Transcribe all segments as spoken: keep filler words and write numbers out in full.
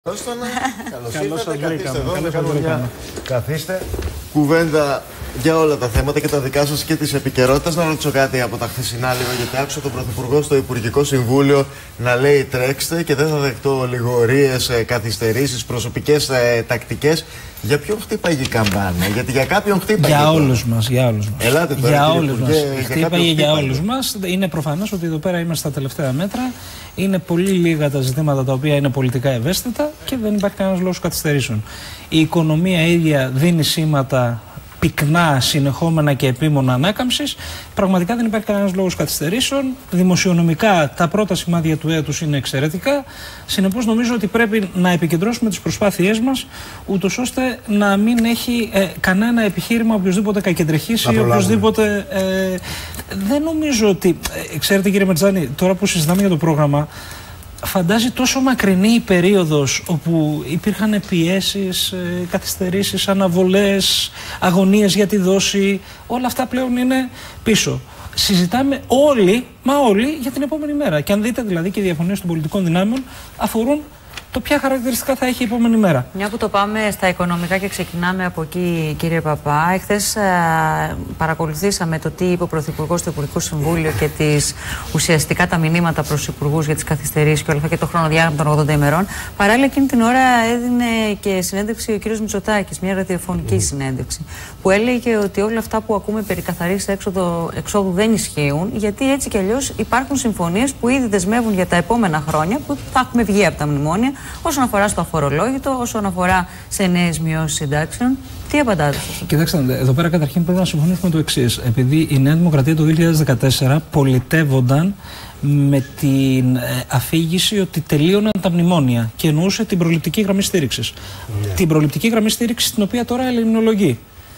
Καλώς ήρθατε, καθίστε εδώ, να κάνουμε μια... Καθίστε. Κουβέντα για όλα τα θέματα και τα δικά σας και της επικαιρότητας. Να ρωτήσω κάτι από τα χθεσινά λίγο, γιατί άκουσα τον Πρωθυπουργό στο Υπουργικό Συμβούλιο να λέει τρέξτε και δεν θα δεχτώ λιγορίες, καθυστερήσεις, προσωπικές ε, τακτικές. Για ποιον χτύπαγε η καμπάνα, γιατί για κάποιον χτύπαγε. Για όλους μας, για όλους μας. Ελάτε τώρα, για όλους μας. Για χτύπαγε για, για όλους μας. Είναι προφανές ότι εδώ πέρα είμαστε στα τελευταία μέτρα. Είναι πολύ λίγα τα ζητήματα τα οποία είναι πολιτικά ευαίσθητα και δεν υπάρχει κανένας λόγος καθυστερήσεων. Η οικονομία ίδια δίνει σήματα πυκνά, συνεχόμενα και επίμονα ανάκαμψης. Πραγματικά δεν υπάρχει κανένας λόγος καθυστερήσεων. Δημοσιονομικά τα πρώτα σημάδια του έτους είναι εξαιρετικά. Συνεπώς νομίζω ότι πρέπει να επικεντρώσουμε τις προσπάθειές μας, ούτως ώστε να μην έχει ε, κανένα επιχείρημα οποιοδήποτε κακεντρεχήσει ή οποιοδήποτε. Ε, δεν νομίζω ότι. Ε, ξέρετε κύριε Μετζάνη, τώρα που συζητάμε για το πρόγραμμα, φαντάζει τόσο μακρινή η περίοδος όπου υπήρχαν πιέσεις, καθυστερήσεις, αναβολές, αγωνίες για τη δόση. Όλα αυτά πλέον είναι πίσω. Συζητάμε όλοι, μα όλοι, για την επόμενη μέρα. Και αν δείτε δηλαδή και οι διαφωνίες των πολιτικών δυνάμεων αφορούν το ποια χαρακτηριστικά θα έχει η επόμενη μέρα. Μια που το πάμε στα οικονομικά και ξεκινάμε από εκεί, κύριε Παπά. Εχθές ε, παρακολουθήσαμε το τι είπε ο Πρωθυπουργός στο Υπουργικό Συμβούλιο και τις, ουσιαστικά τα μηνύματα προς υπουργούς για τις καθυστερήσεις και όλα αυτά και το χρονοδιάγραμμα των ογδόντα ημερών. Παράλληλα, εκείνη την ώρα έδινε και συνέντευξη ο κύριος Μητσοτάκης, μια ραδιοφωνική mm. συνέντευξη, που έλεγε ότι όλα αυτά που ακούμε περί καθαρής εξόδου δεν ισχύουν, γιατί έτσι κι αλλιώς υπάρχουν συμφωνίες που ήδη δεσμεύουν για τα επόμενα χρόνια που θα έχουμε βγει από τα μνημόνια. Όσον αφορά στο αφορολόγητο, όσον αφορά σε νέες μειώσεις συντάξεων, τι απαντάτε σε αυτό? Κοιτάξτε, εδώ πέρα καταρχήν πρέπει να συμφωνήσουμε το εξής. Επειδή η Νέα Δημοκρατία το δύο χιλιάδες δεκατέσσερα πολιτεύονταν με την ε, αφήγηση ότι τελείωναν τα μνημόνια και εννοούσε την προληπτική γραμμή στήριξης. Yeah. Την προληπτική γραμμή στήριξης, την οποία τώρα ελληνολογεί.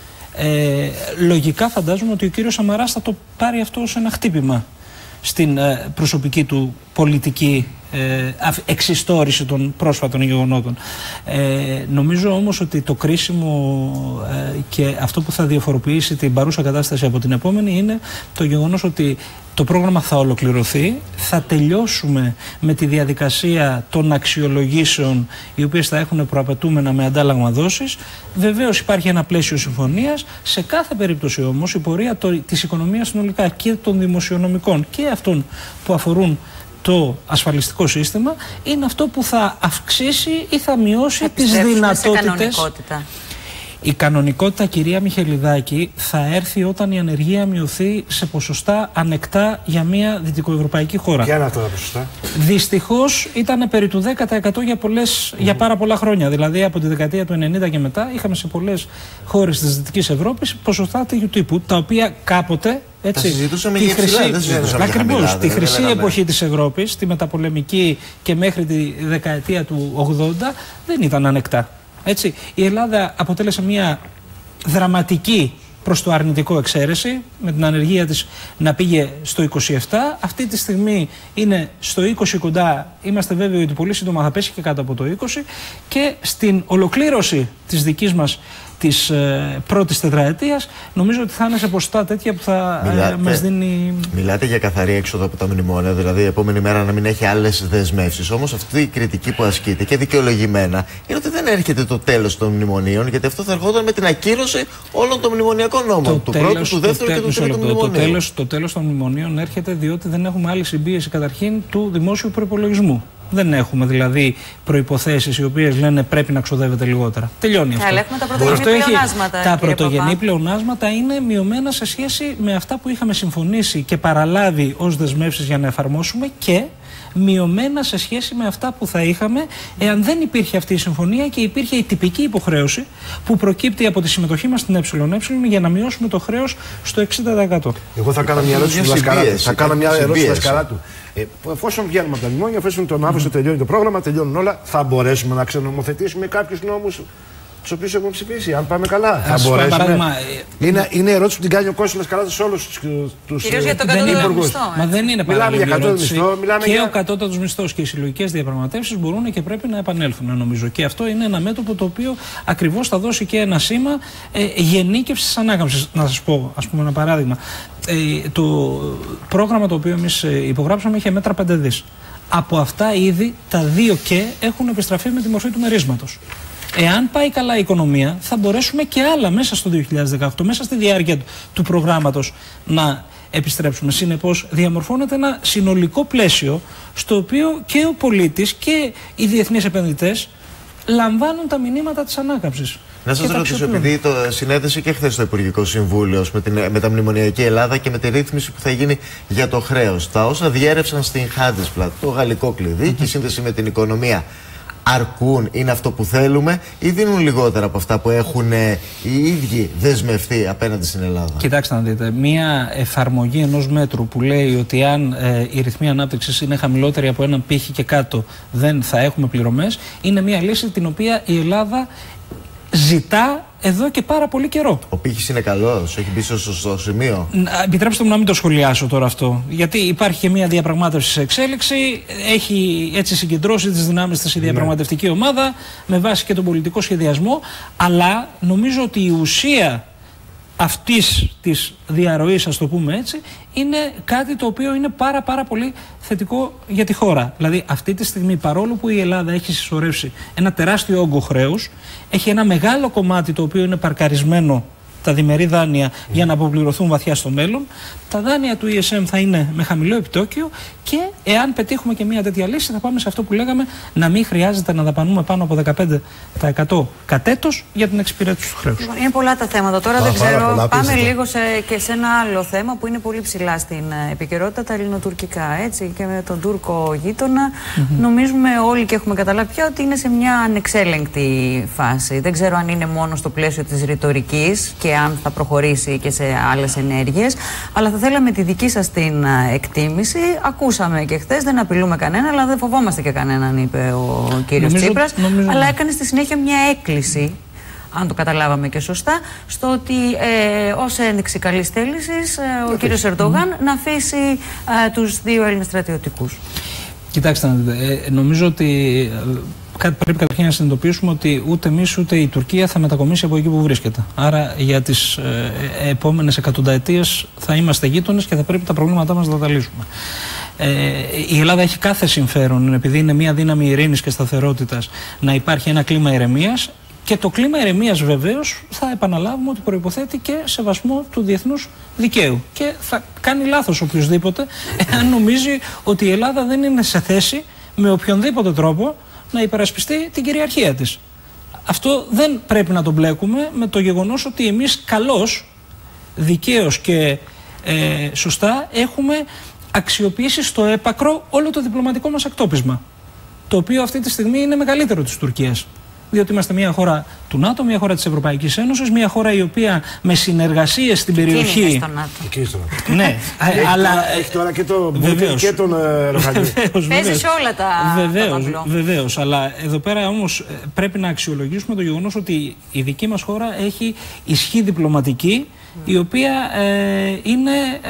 Ε, λογικά φαντάζομαι ότι ο κύριος Σαμαράς θα το πάρει αυτό ως ένα χτύπημα στην ε, προσωπική του πολιτική ε, εξιστόρηση των πρόσφατων γεγονότων. Ε, νομίζω όμως ότι το κρίσιμο ε, και αυτό που θα διαφοροποιήσει την παρούσα κατάσταση από την επόμενη είναι το γεγονός ότι το πρόγραμμα θα ολοκληρωθεί, θα τελειώσουμε με τη διαδικασία των αξιολογήσεων οι οποίες θα έχουν προαπαιτούμενα με αντάλλαγμα δόσεις. Βεβαίως υπάρχει ένα πλαίσιο συμφωνίας. Σε κάθε περίπτωση όμως η πορεία το, της οικονομίας συνολικά και των δημοσιονομικών και αυτών που αφορούν το ασφαλιστικό σύστημα είναι αυτό που θα αυξήσει ή θα μειώσει τις δυνατότητες. Η κανονικότητα, κυρία Μιχελιδάκη, θα έρθει όταν η ανεργία μειωθεί σε ποσοστά ανεκτά για μια δυτικοευρωπαϊκή χώρα. Ποια είναι αυτά τα ποσοστά? Δυστυχώς ήταν περί του δέκα τοις εκατό για, πολλές, mm. για πάρα πολλά χρόνια. Δηλαδή από τη δεκαετία του ενενήντα και μετά είχαμε σε πολλές χώρες της Δυτικής Ευρώπης ποσοστά τέτοιου τύπου, τα οποία κάποτε. Έτσι, τα συζητούσαμε για ψηλά, δεν συζητούσαμε για χαμηλά. Ακριβώς, τη χρυσή εποχή της Ευρώπης, τη μεταπολεμική και μέχρι τη δεκαετία του ογδόντα δεν ήταν ανεκτά. Έτσι, η Ελλάδα αποτέλεσε μια δραματική προς το αρνητικό εξαίρεση, με την ανεργία της να πήγε στο είκοσι επτά. Αυτή τη στιγμή είναι στο είκοσι κοντά. Είμαστε βέβαιοι ότι πολύ σύντομα θα πέσει και κάτω από το είκοσι. Και στην ολοκλήρωση της δικής μας της ε, πρώτης τετραετίας, νομίζω ότι θα είναι σε ποσοστά τέτοια που θα μιλάτε, ε, μας δίνει. Μιλάτε για καθαρή έξοδο από τα μνημόνια, δηλαδή η επόμενη μέρα να μην έχει άλλες δεσμεύσεις. Όμως αυτή η κριτική που ασκείται και δικαιολογημένα είναι ότι δεν έρχεται το τέλος των μνημονίων, γιατί αυτό θα ερχόταν με την ακύρωση όλων των μνημονιακών νόμων. Το του τέλος, πρώτου, του δεύτερου το και του τρίτου μνημονίου. Το τέλος, το τέλος των μνημονίων έρχεται διότι δεν έχουμε άλλη συμπίεση καταρχήν του δημόσιου προϋπολογισμού. Δεν έχουμε δηλαδή προϋποθέσεις οι οποίες λένε πρέπει να ξοδεύεται λιγότερα. Τελειώνει αυτό. Αλλά έχουμε τα πρωτογενή πλεονάσματα. Τα πρωτογενή πλεονάσματα είναι μειωμένα σε σχέση με αυτά που είχαμε συμφωνήσει και παραλάβει ως δεσμεύσεις για να εφαρμόσουμε και μειωμένα σε σχέση με αυτά που θα είχαμε εάν δεν υπήρχε αυτή η συμφωνία και υπήρχε η τυπική υποχρέωση που προκύπτει από τη συμμετοχή μας στην ΕΕ για να μειώσουμε το χρέος στο εξήντα τοις εκατό. Εγώ θα κάνω μια ερώτηση του δασκαλάτου. Θα κάνω μια ερώτηση του δασκαλάτου. Ε, εφόσον βγαίνουμε από τα μνημόνια, εφόσον τον Αύγουστο mm. τελειώνει το πρόγραμμα, τελειώνουν όλα, θα μπορέσουμε να ξενομοθετήσουμε κάποιους νόμους τους οποίους έχουμε ψηφίσει, αν πάμε καλά? Θα μπορέσουμε. Παράδειγμα, είναι, είναι ερώτηση που την κάνει ο Κώστας Δασκαλάτος σε όλους τους κυρίως για τον κατώτατο μισθό. Μα δεν είναι παράδειγμα. Μιλάμε για κατώτατο μισθό. Και για... ο κατώτατος μισθός και οι συλλογικές διαπραγματεύσεις μπορούν και πρέπει να επανέλθουν, νομίζω. Και αυτό είναι ένα μέτωπο το οποίο ακριβώς θα δώσει και ένα σήμα ε, γενίκευσης ανάκαμψης. Να σας πω, ας πούμε, ένα παράδειγμα. Ε, το πρόγραμμα το οποίο εμείς υπογράψαμε είχε μέτρα πέντε δις. Από αυτά ήδη τα δύο και έχουν επιστραφεί με τη μορφή του μερίσματος. Εάν πάει καλά η οικονομία, θα μπορέσουμε και άλλα μέσα στο δύο χιλιάδες δεκαοκτώ, μέσα στη διάρκεια του προγράμματος να επιστρέψουμε. Συνεπώς, διαμορφώνεται ένα συνολικό πλαίσιο στο οποίο και ο πολίτης και οι διεθνείς επενδυτές λαμβάνουν τα μηνύματα της ανάκαμψης. Να σας ρωτήσω, επειδή το συνέδεσε και χθες στο Υπουργικό Συμβούλιο με, την, με τα μνημονιακή Ελλάδα και με τη ρύθμιση που θα γίνει για το χρέος. Τα όσα διέρευσαν στην Handelsblatt, το γαλλικό κλειδί mm-hmm. και η σύνδεση με την οικονομία, αρκούν, είναι αυτό που θέλουμε ή δίνουν λιγότερα από αυτά που έχουν ε, οι ίδιοι δεσμευτεί απέναντι στην Ελλάδα? Κοιτάξτε να δείτε, μία εφαρμογή ενός μέτρου που λέει ότι αν ε, η ρυθμή ανάπτυξης είναι χαμηλότερη από έναν πύχη και κάτω δεν θα έχουμε πληρωμές, είναι μία λύση την οποία η Ελλάδα ζητά εδώ και πάρα πολύ καιρό. Ο πύχης είναι καλός, έχει μπει στο σωστό σημείο. Επιτρέψτε μου να μην το σχολιάσω τώρα αυτό. Γιατί υπάρχει και μια διαπραγμάτευση σε εξέλιξη, έχει έτσι συγκεντρώσει τις δυνάμεις της η διαπραγματευτική ομάδα με βάση και τον πολιτικό σχεδιασμό. Αλλά νομίζω ότι η ουσία αυτής της διαρροής, ας το πούμε έτσι, είναι κάτι το οποίο είναι πάρα πάρα πολύ θετικό για τη χώρα. Δηλαδή αυτή τη στιγμή, παρόλο που η Ελλάδα έχει συσσωρεύσει ένα τεράστιο όγκο χρέους, έχει ένα μεγάλο κομμάτι το οποίο είναι παρκαρισμένο, τα διμερεί δάνεια, mm. για να αποπληρωθούν βαθιά στο μέλλον. Τα δάνεια του ι ες εμ θα είναι με χαμηλό επιτόκιο και εάν πετύχουμε και μια τέτοια λύση θα πάμε σε αυτό που λέγαμε, να μην χρειάζεται να δαπανούμε πάνω από δεκαπέντε τοις εκατό κατ' έτος για την εξυπηρέτηση του χρέους. Είναι πολλά τα θέματα. Τώρα Πα, δεν ξέρω. Πολλά, πάμε πίστευα. λίγο σε, και σε ένα άλλο θέμα που είναι πολύ ψηλά στην επικαιρότητα, τα ελληνοτουρκικά. Έτσι, και με τον Τούρκο γείτονα. Mm-hmm. Νομίζουμε όλοι και έχουμε καταλάβει πια ότι είναι σε μια ανεξέλεγκτη φάση. Δεν ξέρω αν είναι μόνο στο πλαίσιο της ρητορικής και αν θα προχωρήσει και σε άλλες ενέργειες. Αλλά θα θέλαμε τη δική σας την εκτίμηση. Ακούσαμε και χθες, δεν απειλούμε κανένα, αλλά δεν φοβόμαστε και κανέναν, είπε ο κύριος νομίζω, Τσίπρας. Νομίζω... Αλλά έκανε στη συνέχεια μια έκκληση, αν το καταλάβαμε και σωστά, στο ότι ε, ως ένδειξη καλής θέλησης ε, ο κύριος Ερντογάν mm. να αφήσει ε, τους δύο Έλληνες στρατιωτικούς. Κοιτάξτε να δείτε, ε, νομίζω ότι πρέπει καταρχήν να συνειδητοποιήσουμε ότι ούτε εμείς ούτε η Τουρκία θα μετακομίσει από εκεί που βρίσκεται. Άρα για τις ε, επόμενες εκατονταετίες θα είμαστε γείτονες και θα πρέπει τα προβλήματά μας να τα λύσουμε. Ε, η Ελλάδα έχει κάθε συμφέρον, επειδή είναι μια δύναμη ειρήνης και σταθερότητας, να υπάρχει ένα κλίμα ηρεμίας. Και το κλίμα ηρεμίας βεβαίως θα επαναλάβουμε ότι προϋποθέτει και σεβασμό του διεθνούς δικαίου. Και θα κάνει λάθος οποιοδήποτε εάν νομίζει ότι η Ελλάδα δεν είναι σε θέση με οποιονδήποτε τρόπο να υπερασπιστεί την κυριαρχία της. Αυτό δεν πρέπει να το μπλέκουμε με το γεγονός ότι εμείς καλώς, δικαίως και ε, σωστά έχουμε αξιοποιήσει στο έπακρο όλο το διπλωματικό μας εκτόπισμα, το οποίο αυτή τη στιγμή είναι μεγαλύτερο της Τουρκίας. Διότι είμαστε μια χώρα του ΝΑΤΟ, μια χώρα της Ευρωπαϊκής Ένωσης, μια χώρα η οποία με συνεργασίες στην περιοχή. Και στο ΝΑΤΟ. Εκεί στο ΝΑΤΟ. Ναι, αλλά. Έχει τώρα και τον Πούτιν και τον Ροχανί. Παίζει σε όλα τα. Βεβαίως, βεβαίως. Αλλά εδώ πέρα όμως πρέπει να αξιολογήσουμε το γεγονός ότι η δική μας χώρα έχει ισχύ διπλωματική, η οποία ε, είναι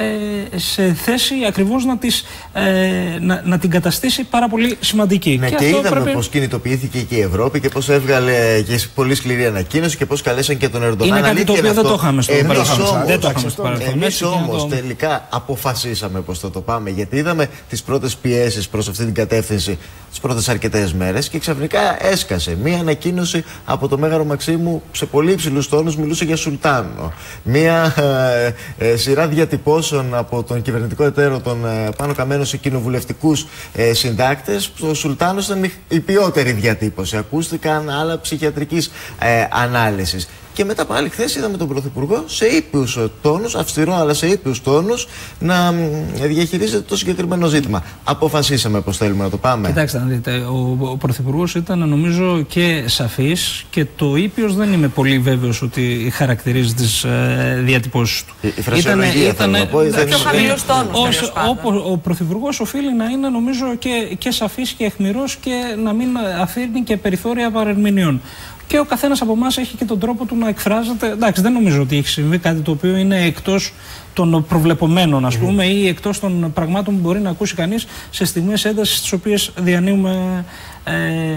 ε, σε θέση ακριβώς να, τις, ε, να, να την καταστήσει πάρα πολύ σημαντική. Ναι, και, και είδαμε πρέπει... πώς κινητοποιήθηκε και η Ευρώπη και πώς έβγαλε και πολύ σκληρή ανακοίνωση και πώς καλέσαν και τον Ερντογάν. Είναι κάτι το οποίο δεν το είχαμε στο παρελθόν. Εμείς όμως τελικά αποφασίσαμε πώς θα το πάμε, γιατί είδαμε τις πρώτες πιέσεις προς αυτή την κατεύθυνση τις πρώτες αρκετές μέρες και ξαφνικά έσκασε μία ανακοίνωση από το Μέγαρο Μαξίμου σε πολύ υψηλούς τόνους, μιλούσε για Σουλτάνο. Μία Ε, ε, σειρά διατυπώσεων από τον κυβερνητικό εταίρο των ε, Πάνο Καμένο σε κοινοβουλευτικούς ε, συντάκτες. Ο Σουλτάνος ήταν η ποιότερη διατύπωση. Ακούστηκαν άλλα ψυχιατρικής ε, ανάλυσης. Και μετά πάλι χθες είδαμε τον Πρωθυπουργό σε ήπιους τόνους, αυστηρό αλλά σε ήπιους τόνους, να διαχειρίζεται το συγκεκριμένο ζήτημα. Αποφασίσαμε πώς θέλουμε να το πάμε. Κοιτάξτε να δείτε, ο, ο Πρωθυπουργός ήταν νομίζω και σαφής και το ήπιος δεν είμαι πολύ βέβαιος ότι χαρακτηρίζει τις ε, διατυπώσεις του. Η, η φρασιολογία ήταν, θέλω να πω. Ήταν πιο χαμηλός τόνος. Ο, ο Πρωθυπουργός οφείλει να είναι νομίζω και, και σαφής και αιχμηρός και να μην αφήνει και περιθώρια παρερμηνιών. Και ο καθένας από εμάς έχει και τον τρόπο του να εκφράζεται. Εντάξει, δεν νομίζω ότι έχει συμβεί κάτι το οποίο είναι εκτός των προβλεπομένων, ας πούμε, mm-hmm. ή εκτός των πραγμάτων που μπορεί να ακούσει κανείς σε στιγμές έντασης τις οποίες διανύουμε ε,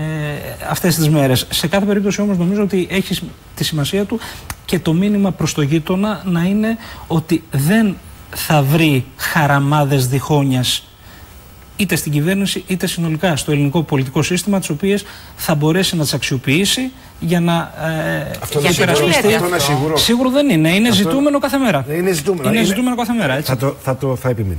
αυτές τις μέρες. Σε κάθε περίπτωση όμως νομίζω ότι έχει τη σημασία του και το μήνυμα προς το γείτονα να είναι ότι δεν θα βρει χαραμάδες διχόνοιας είτε στην κυβέρνηση είτε συνολικά στο ελληνικό πολιτικό σύστημα, τις οποίες θα μπορέσει να τις αξιοποιήσει για να ε, αυτό για υπερασπιστεί. Αυτό είναι σίγουρο. Σίγουρο δεν είναι. Είναι αυτό... ζητούμενο κάθε μέρα. Είναι ζητούμενο, είναι ζητούμενο κάθε μέρα. Έτσι. Θα, το, θα, το, θα επιμείνω.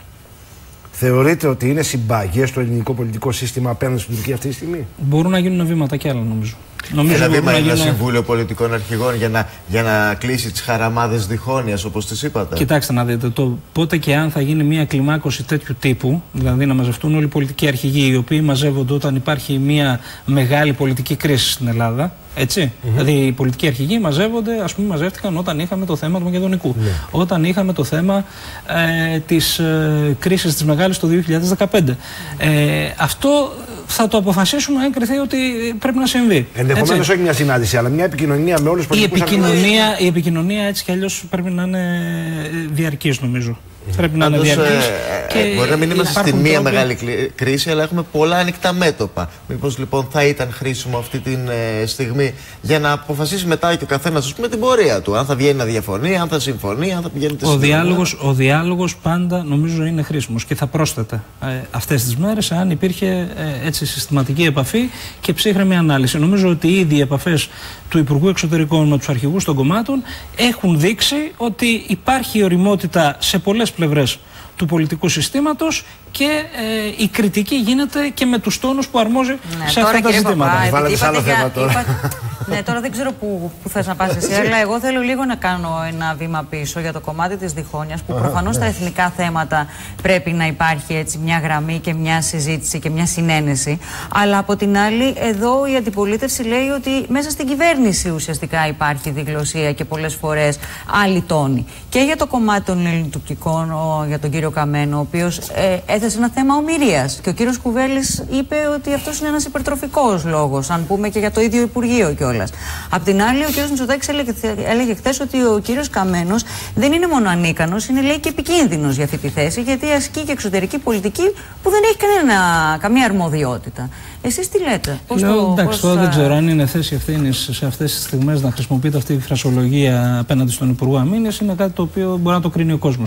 Θεωρείτε ότι είναι συμπαγές στο ελληνικό πολιτικό σύστημα απέναντι στην Τουρκία αυτή τη στιγμή? Μπορούν να γίνουν βήματα κι άλλα, νομίζω. Νομίζω ένα βήμα είναι ένα Συμβούλιο Πολιτικών Αρχηγών για να, για να κλείσει τις χαραμάδες διχόνοιας, όπως τις είπατε. Κοιτάξτε να δείτε, το πότε και αν θα γίνει μια κλιμάκωση τέτοιου τύπου, δηλαδή να μαζευτούν όλοι οι πολιτικοί αρχηγοί, οι οποίοι μαζεύονται όταν υπάρχει μια μεγάλη πολιτική κρίση στην Ελλάδα. Έτσι. Mm-hmm. Δηλαδή οι πολιτικοί αρχηγοί μαζεύονται, ας πούμε, μαζεύτηκαν όταν είχαμε το θέμα του Μακεδονικού. Yeah. Όταν είχαμε το θέμα ε, της ε, κρίσης της μεγάλης το δύο χιλιάδες δεκαπέντε. Ε, αυτό θα το αποφασίσουμε αν κριθεί ότι πρέπει να συμβεί. Ενδεχομένως όχι μια συνάντηση, αλλά μια επικοινωνία με όλους τους πολιτικούς αρχηγούς. Η επικοινωνία έτσι κι αλλιώς πρέπει να είναι διαρκής, νομίζω. Πρέπει να είναι διαρκής. Ε, ε, μπορεί να μην είμαστε στη μία τρόποι... μεγάλη κρίση, αλλά έχουμε πολλά ανοιχτά μέτωπα. Μήπως λοιπόν θα ήταν χρήσιμο αυτή τη ε, στιγμή για να αποφασίσει μετά και ο καθένας, ας πούμε, την πορεία του. Αν θα βγαίνει να διαφωνεί, αν θα συμφωνεί, αν θα πηγαίνει τη ο διάλογος, ο διάλογος πάντα νομίζω είναι χρήσιμος και θα πρόσθεται ε, αυτές τις μέρες αν υπήρχε ε, έτσι συστηματική επαφή και ψύχρεμη ανάλυση. Νομίζω ότι ήδη οι επαφές του Υπουργού Εξωτερικών με τους αρχηγούς των κομμάτων έχουν δείξει ότι υπάρχει οριμότητα σε πολλές πλευρές του πολιτικού συστήματος και ε, η κριτική γίνεται και με τους τόνους που αρμόζει ναι, σε αυτά τα ζητήματα. Βάλατε σε άλλο θέμα τώρα. Είπα, ναι, τώρα δεν ξέρω που, που θες να πας εσύ, αλλά εγώ θέλω λίγο να κάνω ένα βήμα πίσω για το κομμάτι της διχόνοιας, που προφανώς στα εθνικά θέματα πρέπει να υπάρχει έτσι μια γραμμή και μια συζήτηση και μια συνένεση. Αλλά από την άλλη, εδώ η αντιπολίτευση λέει ότι μέσα στην κυβέρνηση ουσιαστικά υπάρχει διγλωσία και πολλές φορές άλλη τόνη. Και για το κομμάτι των ελληνοτουρκικών, για τον κύριο Καμένο, ο οποίος ε, έθεσε ένα θέμα ομηρίας. Και ο κύριος Κουβέλης είπε ότι αυτός είναι ένας υπερτροφικός λόγος, αν πούμε και για το ίδιο Υπουργείο κιόλας. Απ' την άλλη, ο κύριος Μητσοτάκης έλεγε, έλεγε χθες ότι ο κύριος Καμένος δεν είναι μόνο ανίκανος, είναι λέει και επικίνδυνος για αυτή τη θέση, γιατί ασκεί και εξωτερική πολιτική που δεν έχει κανένα, καμία αρμοδιότητα. Εσείς τι λέτε? Πώς Λέω, το, εντάξει, πώς τώρα δεν ξέρω αν είναι θέση ευθύνης σε αυτές τις στιγμές να χρησιμοποιείται αυτή η φρασολογία απέναντι στον Υπουργό Αμήνης. Είναι κάτι το οποίο μπορεί να το κρίνει ο κόσμος.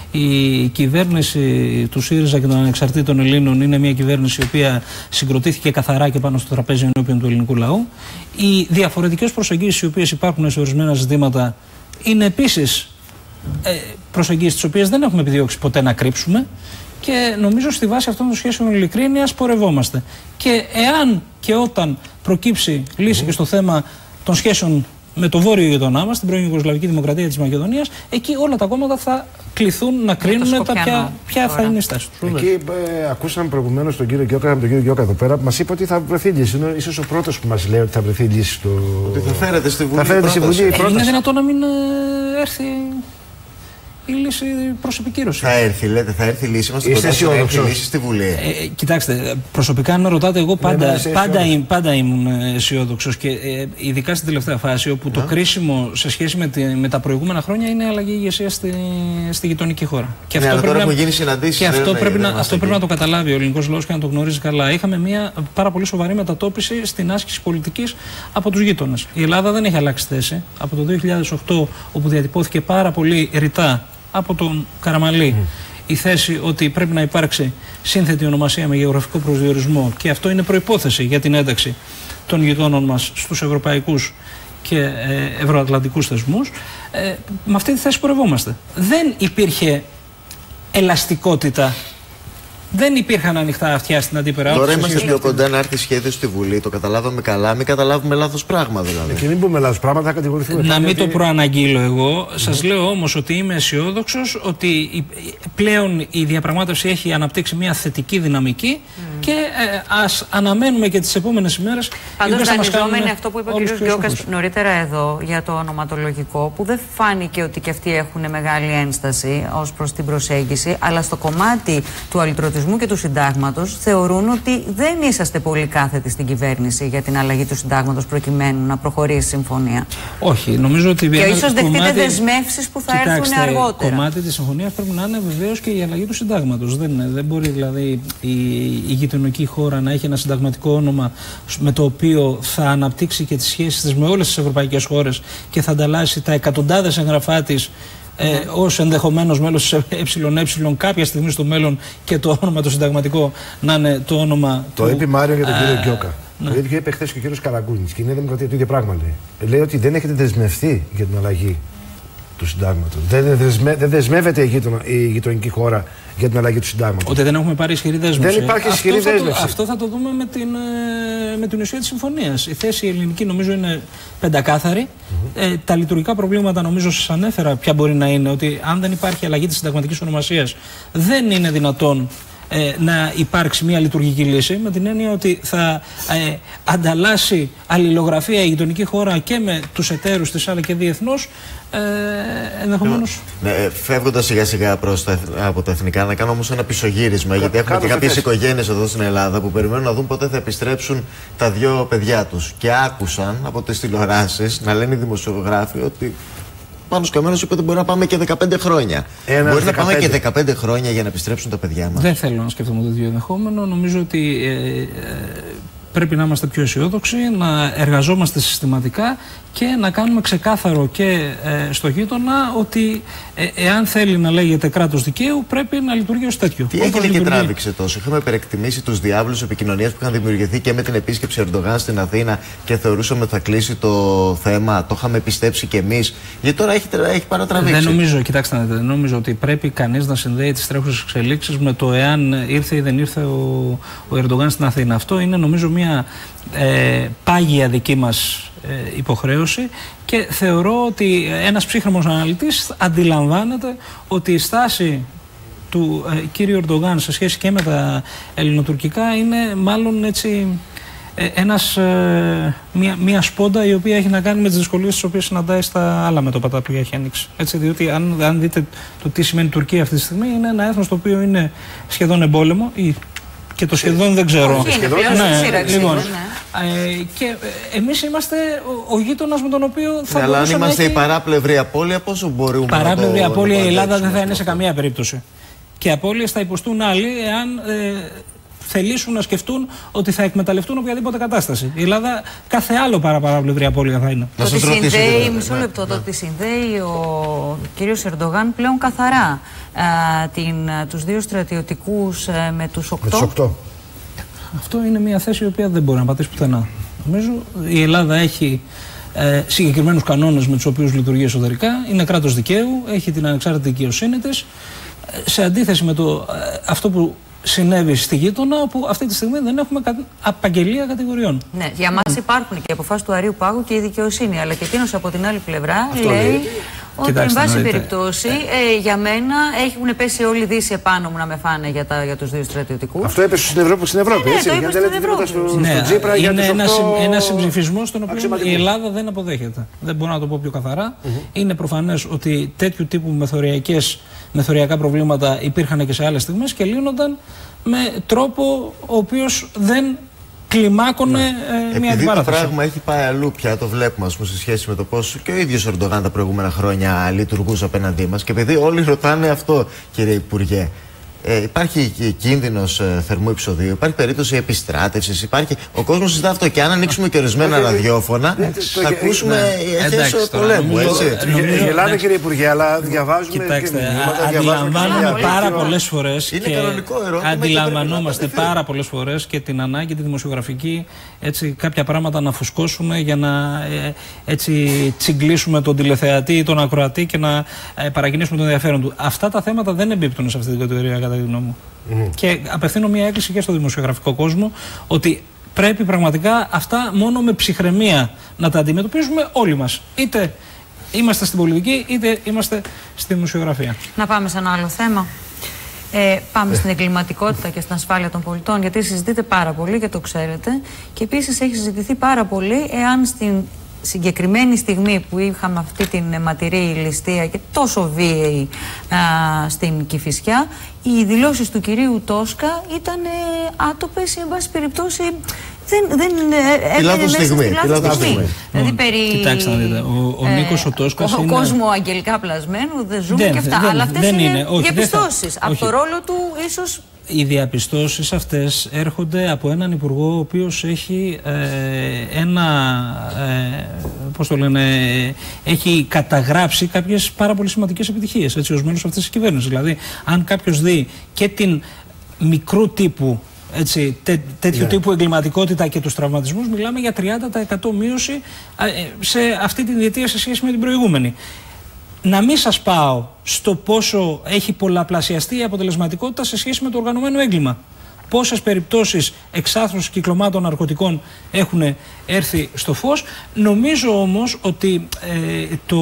Η κυβέρνηση του ΣΥΡΙΖΑ και των Ανεξαρτήτων Ελλήνων είναι μια κυβέρνηση η οποία συγκροτήθηκε καθαρά και πάνω στο τραπέζι ενώπιον του ελληνικού λαού. Οι διαφορετικές προσεγγίσεις οι οποίες υπάρχουν σε ορισμένα ζητήματα είναι επίσης ε, προσεγγίσεις τις οποίες δεν έχουμε επιδιώξει ποτέ να κρύψουμε. Και νομίζω στη βάση αυτών των σχέσεων ειλικρίνειας πορευόμαστε. Και εάν και όταν προκύψει λύση mm. και στο θέμα των σχέσεων με το βόρειο γειτονά μας, την πρώην Ιουγκοσλαβική Δημοκρατία της Μακεδονίας, εκεί όλα τα κόμματα θα κληθούν να κρίνουν τα ποια, ποια θα είναι η στάση τους. Εκεί ε, ακούσαμε προηγουμένως τον κύριο Γκιόκα, τον κύριο Γκιόκα εδώ πέρα, που μας είπε ότι θα βρεθεί λύση. Είναι ίσως ο πρώτος που μας λέει ότι θα βρεθεί λύση στο. Ότι θα φέρετε στη Βουλή. Θα φέρετε στη Βουλή. Ε, είναι δυνατόν να μην ε, έρθει η λύση προς επικύρωση. Θα έρθει, λέτε, θα έρθει η λύση μας. Είστε αισιόδοξος? Λύση στη Βουλή. Ε, κοιτάξτε, προσωπικά αν με ρωτάτε, εγώ πάντα, ναι, ναι, πάντα, ήμ, πάντα ήμουν αισιόδοξος και ε, ειδικά στην τελευταία φάση, όπου yeah. το κρίσιμο σε σχέση με, τη, με τα προηγούμενα χρόνια είναι η αλλαγή ηγεσία στη, στη γειτονική χώρα. Και ναι, αυτό, πρέπει, να, να, γίνει συναντήσεις, και αυτό, ναι, πρέπει, ναι, να, αυτό πρέπει να το καταλάβει ο ελληνικός λαός και να το γνωρίζει καλά. Είχαμε μια πάρα πολύ σοβαρή μετατόπιση στην άσκηση πολιτικής από τους γείτονες. Η Ελλάδα δεν έχει αλλάξει θέση. Από το δύο χιλιάδες οκτώ, όπου διατυπώθηκε πάρα πολύ ρητά από τον Καραμαλή mm. η θέση ότι πρέπει να υπάρξει σύνθετη ονομασία με γεωγραφικό προσδιορισμό, και αυτό είναι προϋπόθεση για την ένταξη των γειτόνων μας στους ευρωπαϊκούς και ε, ευρωατλαντικούς θεσμούς. Ε, με αυτή τη θέση πορευόμαστε. Δεν υπήρχε ελαστικότητα. Δεν υπήρχαν ανοιχτά αυτιά στην αντίπερα. Τώρα είμαστε πιο κοντά να έρθει σχέδιο στη Βουλή. Το καταλάβαμε καλά. Μην καταλάβουμε λάθος πράγμα δηλαδή. Και μην πούμε λάθος πράγμα, θα κατηγορηθούμε. Να μην το προαναγγείλω εγώ. Mm. Σας λέω όμως ότι είμαι αισιόδοξος ότι πλέον η διαπραγμάτευση έχει αναπτύξει μια θετική δυναμική mm. και ε, ας αναμένουμε και τις επόμενες ημέρες. Πάντως, δανειζόμενοι αυτό που είπε ο κ. Γκιόκας νωρίτερα εδώ για το ονοματολογικό, που δεν φάνηκε ότι και αυτοί έχουν μεγάλη ένσταση ως προς την προσέγγιση, αλλά στο κομμάτι του αλυτρωτισμού και του συντάγματος θεωρούν ότι δεν είσαστε πολύ κάθετοι στην κυβέρνηση για την αλλαγή του συντάγματος προκειμένου να προχωρήσει η συμφωνία. Όχι, νομίζω ότι. Και ίσως δεχτείτε κομμάτι... δεσμεύσεις που θα Κοιτάξτε, έρθουν αργότερα. Κομμάτι της συμφωνίας πρέπει να είναι βεβαίως και η αλλαγή του συντάγματος. Δεν, δεν μπορεί δηλαδή η, η γειτονική χώρα να έχει ένα συνταγματικό όνομα με το οποίο θα αναπτύξει και τις σχέσεις της με όλες τις ευρωπαϊκές χώρες και θα ανταλλάσσει τα εκατοντάδες εγγραφά της ε, ως ενδεχομένως μέλος της ΕΕ κάποια στιγμή στο μέλλον και το όνομα το συνταγματικό να είναι το όνομα το του... είπε Μάριο για τον κύριο Γκιόκα. Ναι. Το ίδιο είπε χθες και ο κύριος Καραγκούνης. Και η Νέα Δημοκρατία το ίδιο πράγμα λέει. Λέει ότι δεν έχετε δεσμευτεί για την αλλαγή του συντάγματος. Δεν, δεσμε, δεν δεσμεύεται η, γειτονα, η γειτονική χώρα για την αλλαγή του συντάγματος. Ότι δεν έχουμε πάρει ισχυρή δέσμευση. Δεν υπάρχει ισχυρή αυτό δέσμευση. Θα το, αυτό θα το δούμε με την, με την ουσία της συμφωνίας. Η θέση ελληνική νομίζω είναι πεντακάθαρη. Mm-hmm. Ε, τα λειτουργικά προβλήματα νομίζω σας ανέφερα ποια μπορεί να είναι. Ότι αν δεν υπάρχει αλλαγή της συνταγματικής ονομασίας, δεν είναι δυνατόν ε, να υπάρξει μια λειτουργική λύση. Με την έννοια ότι θα ε, ανταλλάσσει αλληλογραφία η γειτονική χώρα και με τους εταίρους της αλλά και διεθνώς. Ε, ενδεχομένως. Ναι, φεύγοντας σιγά σιγά προς τα, από τα εθνικά, να κάνω όμως ένα πισωγύρισμα. Γιατί έχουμε και κάποιες οικογένειες εδώ στην Ελλάδα που περιμένουν να δουν πότε θα επιστρέψουν τα δύο παιδιά τους. Και άκουσαν από τις τηλεοράσεις να λένε οι δημοσιογράφοι ότι Πάνος Καμένος είπε ότι μπορεί να πάμε και δεκαπέντε χρόνια. Ένα μπορεί δεκαπέντε. Να πάμε και δεκαπέντε χρόνια για να επιστρέψουν τα παιδιά μας. Δεν θέλω να σκεφτούμε το ίδιο ενδεχόμενο. Νομίζω ότι ε, ε, πρέπει να είμαστε πιο αισιόδοξοι, να εργαζόμαστε συστηματικά και να κάνουμε ξεκάθαρο και ε, στο γείτονα ότι ε, εάν θέλει να λέγεται κράτος δικαίου πρέπει να λειτουργεί ως τέτοιο. Τι έγινε και τράβηξε τόσο? Είχαμε υπερεκτιμήσει τους διάβλους επικοινωνίας που είχαν δημιουργηθεί και με την επίσκεψη Ερντογάν στην Αθήνα και θεωρούσαμε ότι θα κλείσει το θέμα. Το είχαμε πιστέψει κι εμείς. Γιατί τώρα έχει, έχει παρατραβήξει. Δεν νομίζω, κοιτάξτε, δεν νομίζω ότι πρέπει κανείς να συνδέει τις τρέχουσες εξελίξεις με το εάν ήρθε ή δεν ήρθε ο, ο Ερντογάν στην Αθήνα. Αυτό είναι νομίζω μια ε, πάγια δική μας ε, υποχρέωση και θεωρώ ότι ένας ψύχρεμος αναλυτής αντιλαμβάνεται ότι η στάση του ε, κύριου Ερντογάν σε σχέση και με τα ελληνοτουρκικά είναι μάλλον έτσι ε, ένας, ε, μια, μια σπόντα η οποία έχει να κάνει με τις δυσκολίες τις οποίες συναντάει στα άλλα μέτωπα που έχει ανοίξει. Έτσι, διότι αν, αν δείτε το τι σημαίνει Τουρκία αυτή τη στιγμή, είναι ένα έθνος το οποίο είναι σχεδόν εμπόλεμο ή και το σχεδόν δεν ξέρω. Όχι, είναι πλέον ναι, σύραξη, λοιπόν, ναι. Ε, και ε, εμείς είμαστε ο, ο γείτονας με τον οποίο θα ναι, αλλά αν είμαστε έχει... η παράπλευρη απώλεια, πόσο μπορούμε παράπλευρη να το... απώλεια η Ελλάδα δεν θα είναι αυτό. σε καμία περίπτωση. Και απώλειες θα υποστούν άλλοι εάν ε, θελήσουν να σκεφτούν ότι θα εκμεταλλευτούν οποιαδήποτε κατάσταση. Η Ελλάδα κάθε άλλο παραπαράπλευρη απώλεια θα είναι. Το ότι συνδέει, μισό λεπτό, το ότι συνδέει ο κύριος Ερντογάν πλέον καθαρά α, την, τους δύο στρατιωτικούς α, με τους οκτώ. Με τους οκτώ. Αυτό είναι μια θέση η οποία δεν μπορεί να πατήσει πουθενά. Νομίζω η Ελλάδα έχει ε, συγκεκριμένους κανόνες με τους οποίους λειτουργεί εσωτερικά, είναι κράτος δικαίου, έχει την ανεξάρτητη δικαιοσύνη της, ε, σε αντίθεση με το, ε, αυτό που συνέβη στη γείτονα, όπου αυτή τη στιγμή δεν έχουμε κα... απαγγελία κατηγοριών. Ναι, για μας mm. υπάρχουν και οι αποφάσεις του Αρείου Πάγου και η δικαιοσύνη, αλλά και εκείνος από την άλλη πλευρά αυτό λέει, λέει ότι κοιτάξτε, εν πάση περιπτώσει ε, για μένα έχουν πέσει όλοι οι Δύση επάνω μου να με φάνε για, τα, για τους δύο στρατιωτικούς. Αυτό έπεσε στην Ευρώπη, στην Ευρώπη ναι, έτσι, ναι, το είπε στην Ευρώπη. Στο, ναι, στο Τζίπρα, είναι για ένα, οκτώ... ένα συμψηφισμό στον οποίο αξιωματικούς. Η Ελλάδα δεν αποδέχεται. Δεν μπορώ να το πω πιο καθαρά. Mm-hmm. Είναι προφανές ότι τέτοιου τύπου μεθοριακές, μεθοριακά προβλήματα υπήρχαν και σε άλλες στιγμές και λύνονταν με τρόπο ο οποίος δεν κλιμάκωνε ναι. ε, μια αντιπαράθεση. Επειδή το πράγμα έχει πάει αλλού πια, το βλέπουμε ας πούμε, σε σχέση με το πώς και ο ίδιος ο Ερντογάν τα προηγούμενα χρόνια λειτουργούσε απέναντί μας και επειδή όλοι ρωτάνε αυτό, κύριε Υπουργέ, Ε, υπάρχει κίνδυνος ε, θερμού επεισοδίου, υπάρχει περίπτωση επιστράτευσης, υπάρχει... ο κόσμος συζητά αυτό και αν ανοίξουμε και ορισμένα ραδιόφωνα θα ακούσουμε εχέσιο πολέμου, έτσι. Γελάτε κύριε Υπουργέ, αλλά διαβάζουμε... Κοιτάξτε, αντιλαμβάνουμε πάρα πολλές φορές και αντιλαμβανόμαστε πάρα πολλές φορές και την ανάγκη τη δημοσιογραφική έτσι, κάποια πράγματα να φουσκώσουμε για να ε, έτσι, τσιγκλίσουμε τον τηλεθεατή ή τον ακροατή και να ε, παρακινήσουμε τον ενδιαφέρον του. Αυτά τα θέματα δεν εμπίπτουν σε αυτή την κατηγορία κατά τη γνώμη μου. Mm. Και απευθύνω μια έκκληση και στο δημοσιογραφικό κόσμο ότι πρέπει πραγματικά αυτά μόνο με ψυχραιμία να τα αντιμετωπίζουμε όλοι μας. Είτε είμαστε στην πολιτική είτε είμαστε στη δημοσιογραφία. Να πάμε σε ένα άλλο θέμα. Ε, πάμε στην εγκληματικότητα και στην ασφάλεια των πολιτών, γιατί συζητείτε πάρα πολύ και το ξέρετε. Και επίσης έχει συζητηθεί πάρα πολύ εάν στην συγκεκριμένη στιγμή που είχαμε αυτή την αιματηρή ληστεία και τόσο βίαιη α, στην Κηφισιά, οι δηλώσεις του κυρίου Τόσκα ήταν ε, άτοπες ή εν πάση περιπτώσει δεν, δεν έβγαινε μέσα στη λάθος στιγμή. Δηλαδή περί... Κοιτάξτε να δείτε, ο, ο Νίκος ο Τόσκας ο είναι... κόσμο αγγελικά πλασμένου, δεν ζούμε δεν, και αυτά. Δεν, αλλά αυτές δεν είναι, είναι. Όχι, διαπιστώσεις. Θα... Από όχι. το ρόλο του ίσως οι διαπιστώσεις αυτές έρχονται από έναν υπουργό ο οποίος έχει ε, ένα, ε, πώς το λένε, έχει καταγράψει κάποιες πάρα πολύ σημαντικές επιτυχίες, έτσι, ως μέλος αυτής της κυβέρνησης. Δηλαδή, αν κάποιος δει και την μικρού τύπου, έτσι, τέ, τέτοιου yeah. τύπου εγκληματικότητα και τους τραυματισμούς, μιλάμε για τριάντα τοις εκατό μείωση ε, σε αυτή τη διετία σε σχέση με την προηγούμενη. Να μην σας πάω στο πόσο έχει πολλαπλασιαστεί η αποτελεσματικότητα σε σχέση με το οργανωμένο έγκλημα. Πόσες περιπτώσεις εξάθρωσης κυκλωμάτων ναρκωτικών έχουν έρθει στο φως. Νομίζω όμως ότι ε, το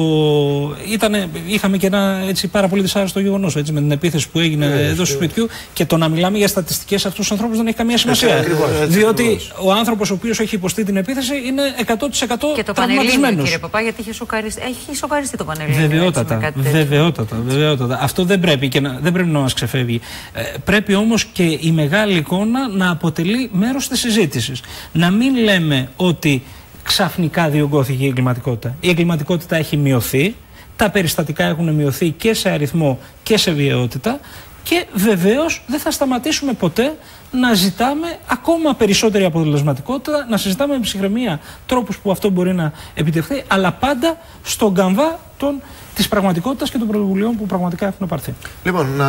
ήτανε, είχαμε και ένα έτσι, πάρα πολύ δυσάρεστο γεγονός έτσι, με την επίθεση που έγινε yeah, εδώ στο σπιτιού, και το να μιλάμε για στατιστικές αυτούς τους ανθρώπους δεν έχει καμία σημασία. Ακριβώς, διότι ακριβώς. ο άνθρωπος ο οποίος έχει υποστεί την επίθεση είναι εκατό τοις εκατό τραυματισμένος. Κύριε Παπά, γιατί είχε σοκαριστεί, έχει σοκαριστεί το Πανελλήνιο. Βεβαιότατα, βεβαιότατα, βεβαιότατα. Αυτό δεν πρέπει, και να, δεν πρέπει να μας ξεφεύγει. Ε, πρέπει όμως και η μεγάλη εικόνα να αποτελεί μέρος της συζήτησης. Να μην λέμε ότι ξαφνικά διωγγώθηκε η εγκληματικότητα. Η εγκληματικότητα έχει μειωθεί, τα περιστατικά έχουν μειωθεί και σε αριθμό και σε βιαιότητα, και βεβαίως δεν θα σταματήσουμε ποτέ να ζητάμε ακόμα περισσότερη αποτελεσματικότητα, να συζητάμε με ψυχραιμία τρόπους που αυτό μπορεί να επιτευχθεί, αλλά πάντα στον καμβά των της πραγματικότητας και των πρωτοβουλειών που πραγματικά έχουν πάρθει. Λοιπόν, να...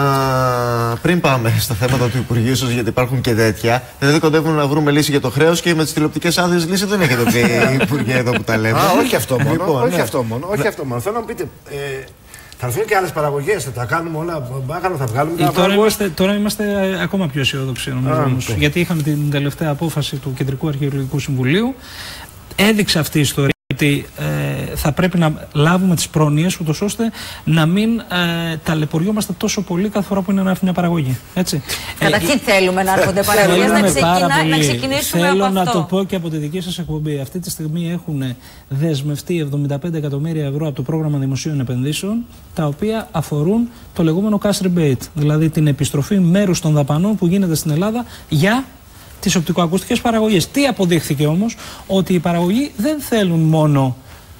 πριν πάμε στα θέματα του Υπουργείου σας, γιατί υπάρχουν και τέτοια, δηλαδή κοντεύουμε να βρούμε λύση για το χρέος και με τις τηλεοπτικές άδειες λύση δεν έχετε πει, Υπουργέ, εδώ που τα λέμε. Α, όχι αυτό μόνο. Λοιπόν, όχι, ναι. αυτό μόνο όχι αυτό μόνο. Θέλω να μου πείτε. Ε, θα έρθουν και άλλες παραγωγές, θα τα κάνουμε όλα. Μπάχανα, θα βγάλουμε. Ε, τώρα, είμαστε, τώρα είμαστε ακόμα πιο αισιόδοξοι, νομίζω. Α, όμως, okay. Γιατί είχαμε την τελευταία απόφαση του Κεντρικού Αρχαιολογικού Συμβουλίου. Έδειξε αυτή η ιστορία ότι ε, θα πρέπει να λάβουμε τις πρόνοιες, ούτως ώστε να μην ε, ταλαιπωριόμαστε τόσο πολύ κάθε φορά που είναι να έρθει μια παραγωγή. Έτσι. Καταρχήν ε, θέλουμε να έρχονται παραγωγές, να, ξεκινά, να ξεκινήσουμε Θέλω από να αυτό. το πω και από τη δική σας εκπομπή. Αυτή τη στιγμή έχουν δεσμευτεί εβδομήντα πέντε εκατομμύρια ευρώ από το πρόγραμμα δημοσίων επενδύσεων, τα οποία αφορούν το λεγόμενο cash rebate, δηλαδή την επιστροφή μέρους των δαπανών που γίνεται στην Ελλάδα για τις οπτικοακουστικές παραγωγές. Τι αποδείχθηκε όμως? Ότι οι παραγωγοί δεν θέλουν μόνο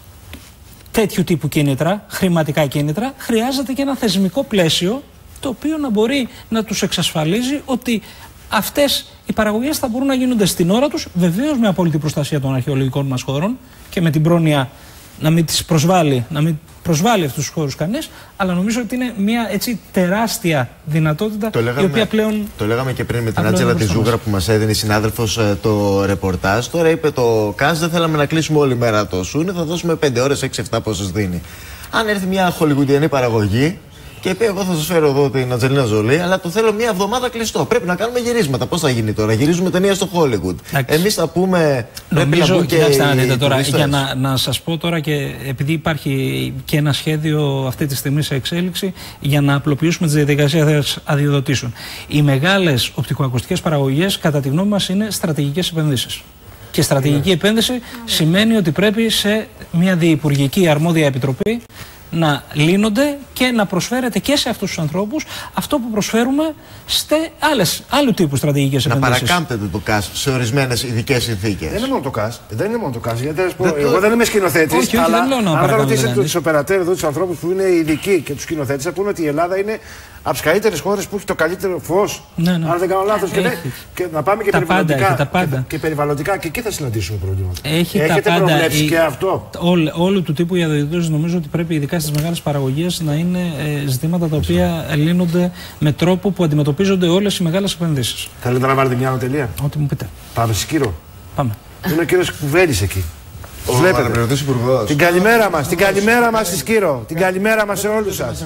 τέτοιου τύπου κίνητρα, χρηματικά κίνητρα, χρειάζεται και ένα θεσμικό πλαίσιο το οποίο να μπορεί να τους εξασφαλίζει ότι αυτές οι παραγωγές θα μπορούν να γίνονται στην ώρα τους, βεβαίως με απόλυτη προστασία των αρχαιολογικών μας χώρων και με την πρόνοια να μην τις προσβάλλει, να μην προσβάλλει αυτούς τους χώρους κανείς, αλλά νομίζω ότι είναι μια έτσι τεράστια δυνατότητα, το λέγαμε, η οποία πλέον... Το λέγαμε και πριν με την Άντζελα τη Ζούγρα που μας έδινε η συνάδελφος το ρεπορτάζ. Τώρα είπε το ΚΑΣ, δεν θέλαμε να κλείσουμε όλη μέρα το Σούνι, θα δώσουμε πέντε ώρες, έξι εφτά πόσες δίνει. Αν έρθει μια χολιγουντιανή παραγωγή και πει: εγώ θα σας φέρω εδώ την Αντζελίνα Ζολί, αλλά το θέλω μια εβδομάδα κλειστό. Πρέπει να κάνουμε γυρίσματα. Πώς θα γίνει τώρα? Γυρίζουμε ταινία στο Hollywood. Εμείς θα πούμε. Νομίζω, να κοιτάξτε να δείτε τώρα, για να, να σας πω τώρα, και επειδή υπάρχει και ένα σχέδιο αυτή τη στιγμή σε εξέλιξη για να απλοποιήσουμε τις διαδικασίες αδειοδοτήσεων. Οι μεγάλες οπτικοακουστικές παραγωγές, κατά τη γνώμη μας, είναι στρατηγικές επενδύσεις. Και στρατηγική yeah. επένδυση yeah. σημαίνει ότι πρέπει σε μια διυπουργική αρμόδια επιτροπή να λύνονται και να προσφέρεται και σε αυτούς τους ανθρώπους αυτό που προσφέρουμε σε άλλες, άλλου τύπου στρατηγικές επενδύσεις. Να παρακάμπτεται το ΚΑΣ σε ορισμένες ειδικές συνθήκες. Δεν είναι μόνο το ΚΑΣ. Δεν είναι μόνο το ΚΑΣ. Γιατί πω, δεν εγώ το... δεν είμαι σκηνοθέτης. Όχι, όχι, αλλά αν θα ρωτήσετε τους οπερατέρ εδώ, τους ανθρώπους που είναι ειδικοί και τους σκηνοθέτες, θα πούνε ότι η Ελλάδα είναι από τις καλύτερες χώρες που έχει το καλύτερο φως. Ναι, ναι. Αν δεν κάνω λάθος. Και, και να πάμε και τα περιβαλλοντικά. Πάντα, και, και περιβαλλοντικά. Και εκεί θα συναντήσουμε προβλήματα. Έχει Έχετε τα πάντα, προβλέψει η... και αυτό? Όλ, όλου του τύπου οι αδειοδοτήσεις νομίζω ότι πρέπει, ειδικά στις μεγάλες παραγωγές, να είναι ε, ζητήματα τα οποία λύνονται με τρόπο που αντιμετωπίζονται όλες οι μεγάλες επενδύσεις. Θέλετε να βάλετε μια άλλο τελεία? Ό,τι μου πείτε. Πάμε στη Σκύρο. Πάμε. Είναι ο κύριος Κουβέλης εκεί. Ο Βλέπετε. Την καλημέρα μας, την καλημέρα μας στη Σκύρο. Την καλημέρα μας σε όλους σας.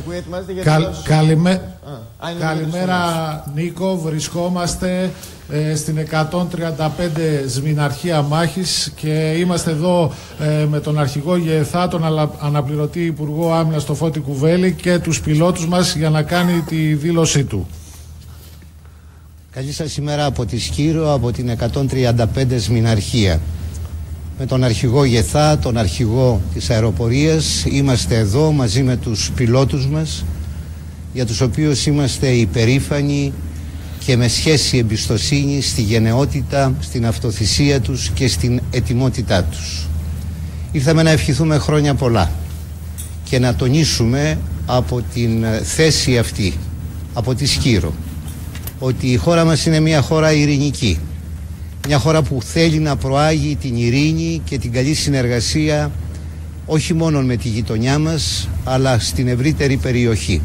Καλημέρα Νίκο, βρισκόμαστε ε, στην εκατόν τριάντα πέντε Σμηναρχία Μάχης και είμαστε εδώ ε, με τον αρχηγό ΓΕΘΑ, τον αναπληρωτή Υπουργό Άμυνας το Φώτη Κουβέλη και τους πιλότους μας για να κάνει τη δήλωσή του. Καλή σας ημέρα από τη Σκύρο, από την εκατόν τριάντα πέντε Σμηναρχία. Με τον αρχηγό ΓΕΘΑ, τον αρχηγό της αεροπορίας, είμαστε εδώ μαζί με τους πιλότους μας, για τους οποίους είμαστε υπερήφανοι και με σχέση εμπιστοσύνη στη γενναιότητα, στην αυτοθυσία τους και στην ετοιμότητά τους. Ήρθαμε να ευχηθούμε χρόνια πολλά και να τονίσουμε από την θέση αυτή, από τη Σκύρο, ότι η χώρα μας είναι μια χώρα ειρηνική. Μια χώρα που θέλει να προάγει την ειρήνη και την καλή συνεργασία όχι μόνο με τη γειτονιά μας, αλλά στην ευρύτερη περιοχή.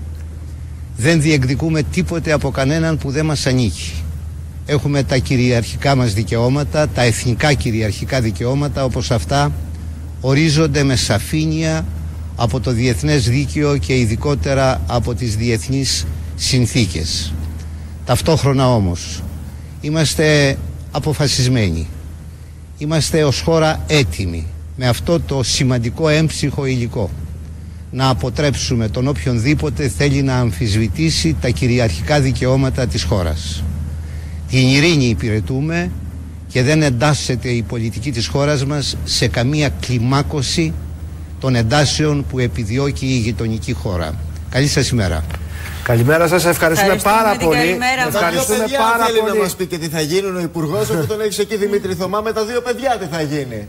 Δεν διεκδικούμε τίποτε από κανέναν που δεν μας ανήκει. Έχουμε τα κυριαρχικά μας δικαιώματα, τα εθνικά κυριαρχικά δικαιώματα, όπως αυτά ορίζονται με σαφήνεια από το διεθνές δίκαιο και ειδικότερα από τις διεθνείς συνθήκες. Ταυτόχρονα όμως είμαστε αποφασισμένοι, είμαστε ως χώρα έτοιμοι με αυτό το σημαντικό έμψυχο υλικό να αποτρέψουμε τον οποιονδήποτε θέλει να αμφισβητήσει τα κυριαρχικά δικαιώματα της χώρας. Την ειρήνη υπηρετούμε και δεν εντάσσεται η πολιτική της χώρας μας σε καμία κλιμάκωση των εντάσεων που επιδιώκει η γειτονική χώρα. Καλή σας ημέρα. Καλημέρα σας, ευχαριστούμε, ευχαριστούμε πάρα πολύ. Καλημέρα, ευχαριστούμε παιδιά, πάρα θέλει πολύ. να μας πει και τι θα γίνουν ο Υπουργός, όπου τον έχεις εκεί Δημήτρη Θωμά, με τα δύο παιδιά τι θα γίνει.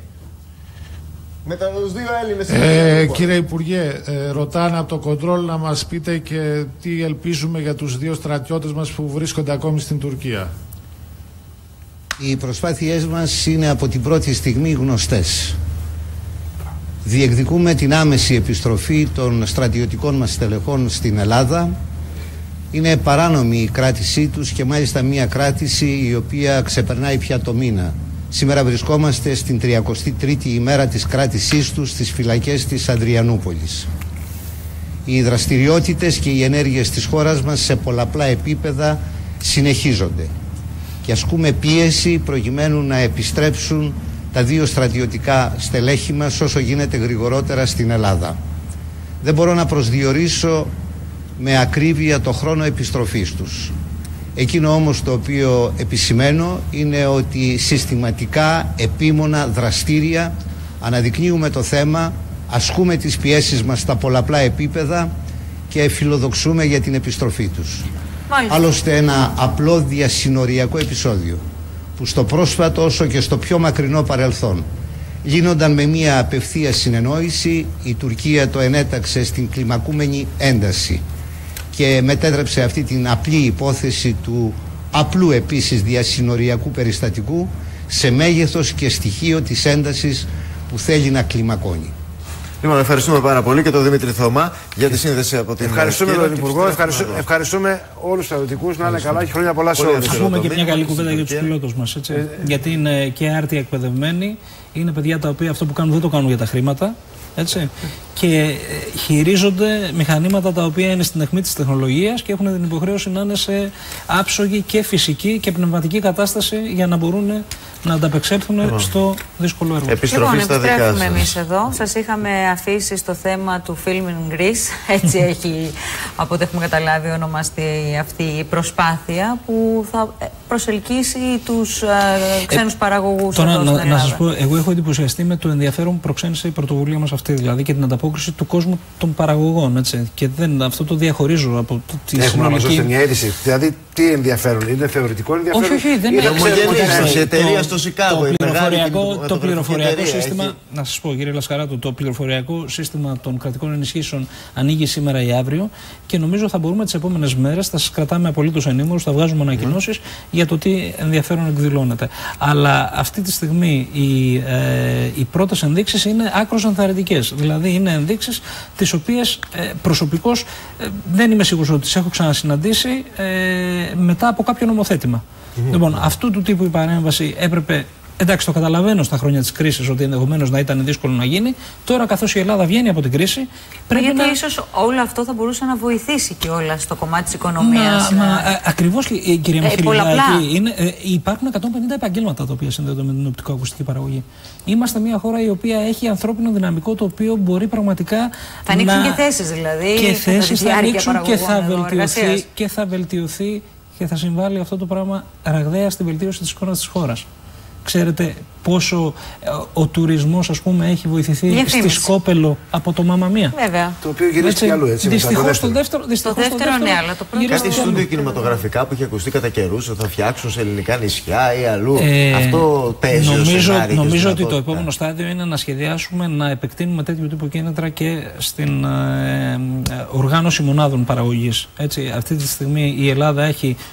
Με τους δύο Έλληνες. Ε, κύριε Υπουργέ, ε, ρωτάνε από το κοντρόλ να μας πείτε και τι ελπίζουμε για τους δύο στρατιώτες μας που βρίσκονται ακόμη στην Τουρκία. Οι προσπάθειές μας είναι από την πρώτη στιγμή γνωστές. Διεκδικούμε την άμεση επιστροφή των στρατιωτικών μας στελεχών στην Ελλάδα. Είναι παράνομη η κράτησή τους και μάλιστα μια κράτηση η οποία ξεπερνάει πια το μήνα. Σήμερα βρισκόμαστε στην τριακοστή τρίτη ημέρα της κράτησής τους στις φυλακές της Ανδριανούπολης. Οι δραστηριότητες και οι ενέργειες της χώρας μας σε πολλαπλά επίπεδα συνεχίζονται και ασκούμε πίεση προκειμένου να επιστρέψουν τα δύο στρατιωτικά στελέχη μας όσο γίνεται γρηγορότερα στην Ελλάδα. Δεν μπορώ να προσδιορίσω με ακρίβεια το χρόνο επιστροφής τους. Εκείνο όμως το οποίο επισημαίνω είναι ότι συστηματικά, επίμονα, δραστήρια αναδεικνύουμε το θέμα, ασκούμε τις πιέσεις μας στα πολλαπλά επίπεδα και φιλοδοξούμε για την επιστροφή τους. Μάλιστα. Άλλωστε ένα απλό διασυνοριακό επεισόδιο που στο πρόσφατο όσο και στο πιο μακρινό παρελθόν γίνονταν με μια απευθεία συνεννόηση, η Τουρκία το ενέταξε στην κλιμακούμενη ένταση και μετέτρεψε αυτή την απλή υπόθεση του απλού επίσης διασυνοριακού περιστατικού σε μέγεθος και στοιχείο της έντασης που θέλει να κλιμακώνει. Λοιπόν, ευχαριστούμε πάρα πολύ και τον Δημήτρη Θωμά για τη σύνδεση από την Ευχαριστούμε τον Υπουργό, ευχαριστούμε, ευχαριστούμε όλους τους στρατιωτικούς, να είναι καλά και χρόνια πολλά σε όλους. Ας πούμε και μια καλή κουβέντα για τους πιλότους μας, έτσι. Ε, γιατί είναι και άρτια εκπαιδευμένοι, είναι παιδιά τα οποία αυτό που κάνουν δεν το κάνουν για τα χρήματα. Έτσι. Και χειρίζονται μηχανήματα τα οποία είναι στην αιχμή της τεχνολογίας και έχουν την υποχρέωση να είναι σε άψογη και φυσική και πνευματική κατάσταση για να μπορούν να ανταπεξέλθουν λοιπόν στο δύσκολο έργο. Επιστροφή λοιπόν, στα δικά σας. Επιστρέφουμε εμείς εδώ. Σας είχαμε αφήσει στο θέμα του Film in Greece. Έτσι έχει, από ό,τι έχουμε καταλάβει, ονομαστεί αυτή η προσπάθεια που θα προσελκύσει τους ε, ξένους ε, παραγωγούς. Τώρα να, να σας πω, εγώ έχω εντυπωσιαστεί με το ενδιαφέρον που προξένησε η πρωτοβουλία μας αυτή, δηλαδή και την ανταπόκριση του κόσμου των παραγωγών. Έτσι. Και δεν, αυτό το διαχωρίζω από τη συνολική. Έχουμε να μας δώσετε μια είδηση. Δηλαδή, τι ενδιαφέρον, είναι θεωρητικό ενδιαφέρον? Όχι, όχι, δεν είναι. Η εταιρεία στο Σικάγο, το πληροφοριακό, το πληροφοριακό σύστημα, έχει... να σας πω κύριε Λασκαράτου, το πληροφοριακό σύστημα των κρατικών ενισχύσεων ανοίγει σήμερα ή αύριο και νομίζω θα μπορούμε τις επόμενες μέρες, θα σας κρατάμε απολύτως ενήμερους, θα βγάζουμε ανακοινώσεις mm. για το τι ενδιαφέρον εκδηλώνεται. Αλλά αυτή τη στιγμή οι, ε, οι πρώτες ενδείξεις είναι άκρως ενθαρρυντικές. Δηλαδή είναι ενδείξεις τις οποίες ε, προσωπικώς ε, δεν είμαι σίγουρος ότι τις έχω ξανασυναντήσει ε, μετά από κάποιο νομοθέτημα. Mm-hmm. Λοιπόν, αυτού του τύπου η παρέμβαση έπρεπε. Εντάξει, το καταλαβαίνω στα χρόνια της κρίσης ότι ενδεχομένως να ήταν δύσκολο να γίνει. Τώρα, καθώς η Ελλάδα βγαίνει από την κρίση, πρέπει γιατί να. Ίσως όλο αυτό θα μπορούσε να βοηθήσει και όλα στο κομμάτι της οικονομίας. Μα, μα, ε, ακριβώς, κυρία Μαχιλιδάκη, ε, υπάρχουν εκατόν πενήντα επαγγέλματα τα οποία συνδέονται με την οπτικοακουστική παραγωγή. Είμαστε μια χώρα η οποία έχει ανθρώπινο δυναμικό το οποίο μπορεί πραγματικά. Θα ανοίξουν να... και θέσεις δηλαδή. Και θέσεις θα ανοίξουν και θα, βελτιωθεί, και θα βελτιωθεί και θα συμβάλλει αυτό το πράγμα ραγδαία στη βελτίωση της εικόνας της χώρας. Ξέρετε πόσο ε, ο τουρισμός, ας πούμε, έχει βοηθηθεί Διαφήμιση. στη Σκόπελο από το Μάμα Μία. Βέβαια. Το οποίο γυρίστηκε αλλού, έτσι. Δυστυχώς το δεύτερο. Το δεύτερο, ναι, αλλά το πρώτο. Κάτι στούντιο κινηματογραφικά που είχε ακουστεί κατά καιρούς ότι θα φτιάξουν σε ελληνικά νησιά ή αλλού. Ε, Αυτό παίζει. Νομίζω, νομίζω ότι το επόμενο στάδιο είναι να σχεδιάσουμε να επεκτείνουμε τέτοιου τύπου κίνητρα και στην ε, ε, οργάνωση μονάδων παραγωγής. Έτσι, αυτή τη στιγμή η Ελλάδα έχει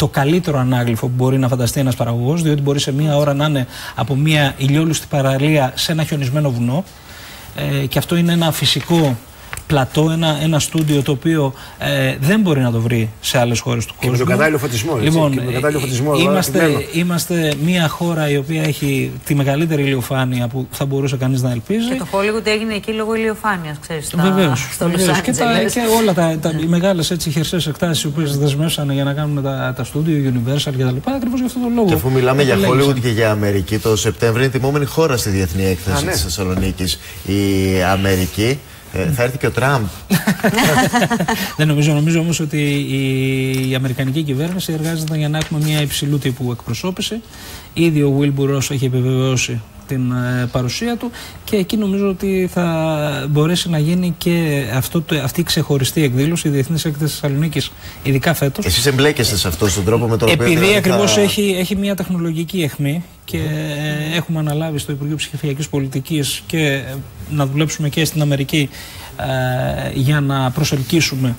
το καλύτερο ανάγλυφο που μπορεί να φανταστεί ένας παραγωγός, διότι μπορεί σε μία ώρα να είναι από μία ηλιόλουστη παραλία σε ένα χιονισμένο βουνό. Ε, και αυτό είναι ένα φυσικό πλατό, ένα, ένα στούντιο το οποίο ε, δεν μπορεί να το βρει σε άλλες χώρες του κόσμου. Και με τον κατάλληλο φωτισμό. Έτσι, λοιπόν, και με τον κατάλληλο φωτισμό είμαστε, είμαστε μια χώρα η οποία έχει τη μεγαλύτερη ηλιοφάνεια που θα μπορούσε κανείς να ελπίζει. Και το Hollywood έγινε εκεί λόγω ηλιοφάνειας, ξέρεις. Βεβαίως. Και, και όλα τα, τα, οι μεγάλες έτσι χερσαίες εκτάσεις οι οποίες δεσμεύσανε για να κάνουν τα, τα στούντιο, Universal κτλ. Ακριβώς για αυτόν τον λόγο. Και αφού μιλάμε για Hollywood και για Αμερική, το Σεπτέμβριο είναι τιμόμενη χώρα στη Διεθνή Έκθεση της Θεσσαλονίκης η Αμερική. Ε, θα έρθει και ο Τραμπ. Δεν νομίζω, νομίζω όμως ότι η, η Αμερικανική κυβέρνηση εργάζεται για να έχουμε μια υψηλού τύπου εκπροσώπηση. Ήδη ο Wilbur Ross έχει επιβεβαιώσει την ε, παρουσία του και εκεί νομίζω ότι θα μπορέσει να γίνει και αυτό το, αυτή η ξεχωριστή εκδήλωση, η Διεθνής Έκθεση Θεσσαλονίκης, ειδικά φέτος. Εσείς εμπλέκεστε σε αυτό στον τρόπο με τον οποίο. Επειδή ακριβώς θα... έχει, έχει μια τεχνολογική αιχμή και ε, έχουμε αναλάβει στο Υπουργείο Ψηφιακής Πολιτικής και να δουλέψουμε και στην Αμερική ε, για να προσελκύσουμε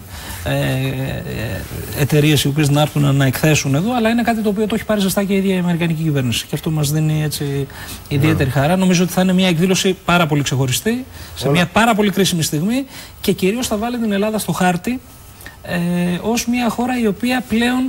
ε, εταιρείες οι οποίες να έρθουν να εκθέσουν εδώ, αλλά είναι κάτι το οποίο το έχει πάρει ζεστά και η ίδια η Αμερικανική κυβέρνηση. Και αυτό μας δίνει έτσι ιδιαίτερη yeah. χαρά. Νομίζω ότι θα είναι μια εκδήλωση πάρα πολύ ξεχωριστή, σε yeah. μια πάρα πολύ κρίσιμη στιγμή και κυρίως θα βάλει την Ελλάδα στο χάρτη ε, ως μια χώρα η οποία πλέον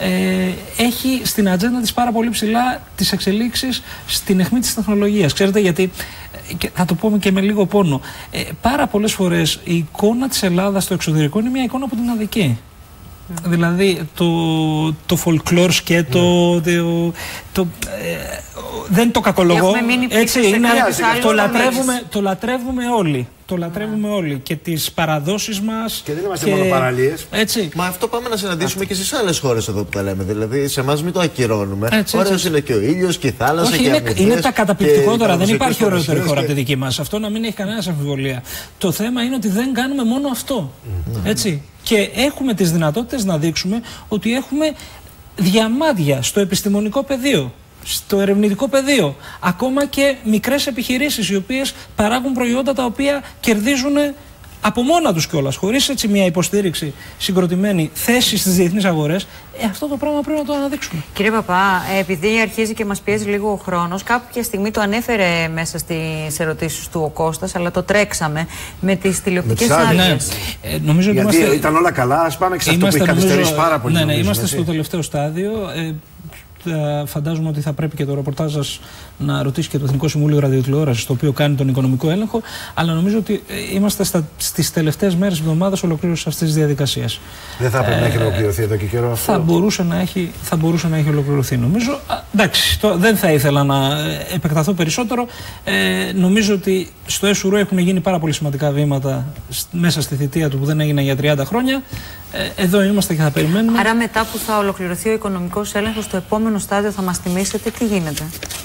ε, έχει στην ατζέντα της πάρα πολύ ψηλά τις εξελίξεις στην αιχμή της τεχνολογίας. Ξέρετε γιατί, και θα το πούμε και με λίγο πόνο, ε, πάρα πολλές φορές η εικόνα της Ελλάδας στο εξωτερικό είναι μια εικόνα που την αδικεί. Mm. Δηλαδή το, το folklore σκέτο, mm. το, το, ε, δεν το κακολογώ, έτσι είναι, το λατρεύουμε, το λατρεύουμε όλοι. Το λατρεύουμε mm. όλοι και τις παραδόσεις μας. Και δεν είμαστε και... μόνο παραλίες. Έτσι. Μα αυτό πάμε να συναντήσουμε αυτό. Και στις άλλες χώρες εδώ που τα λέμε. Δηλαδή σε εμάς μην το ακυρώνουμε. Ωραίος είναι και ο ήλιος και η θάλασσα. Όχι, και είναι, είναι τα καταπληκτικότερα. Δεν υπάρχει ωραιότερη χώρα από τη δική μας. Αυτό να μην έχει κανένα αμφιβολία. Το θέμα είναι ότι δεν κάνουμε μόνο αυτό. Mm. Έτσι. Και έχουμε τις δυνατότητες να δείξουμε ότι έχουμε διαμάντια στο επιστημονικό πεδίο, στο ερευνητικό πεδίο, ακόμα και μικρές επιχειρήσεις οι οποίες παράγουν προϊόντα τα οποία κερδίζουν από μόνα τους κιόλας, χωρίς έτσι μια υποστήριξη συγκροτημένη θέση στις διεθνείς αγορές. Ε, αυτό το πράγμα πρέπει να το αναδείξουμε. Κύριε Παπά, επειδή αρχίζει και μας πιέζει λίγο ο χρόνος, κάποια στιγμή το ανέφερε μέσα στις ερωτήσεις του ο Κώστας, αλλά το τρέξαμε με τις τηλεοπτικές άδειες. Ναι. Ε, νομίζω Γιατί ότι είμαστε... ήταν όλα καλά, ας πάμε και σε αυτό που έχει καθυστερήσει πάρα πολύ. Ναι, ναι, νομίζω, είμαστε έτσι. στο τελευταίο στάδιο. Ε, φαντάζομαι ότι θα πρέπει και το ρεπορτάζ σας να ρωτήσει και το Εθνικό Συμβούλιο Ραδιοτηλεόρασης, το οποίο κάνει τον οικονομικό έλεγχο, αλλά νομίζω ότι είμαστε στα, στις τελευταίες μέρες της εβδομάδας ολοκλήρωσης αυτής της διαδικασίας. Δεν θα έπρεπε ε, να έχει ολοκληρωθεί εδώ και καιρό αυτό. Θα μπορούσε να έχει, θα μπορούσε να έχει ολοκληρωθεί, νομίζω. Α, εντάξει, το, δεν θα ήθελα να επεκταθώ περισσότερο. Ε, νομίζω ότι στο ΕΣΟΥΡΟ έχουν γίνει πάρα πολύ σημαντικά βήματα μέσα στη θητεία του που δεν έγιναν για τριάντα χρόνια. Ε, εδώ είμαστε και θα περιμένουμε. Άρα μετά που θα ολοκληρωθεί ο οικονομικός έλεγχος, στο επόμενο στάδιο θα μας θυμίσετε τι γίνεται.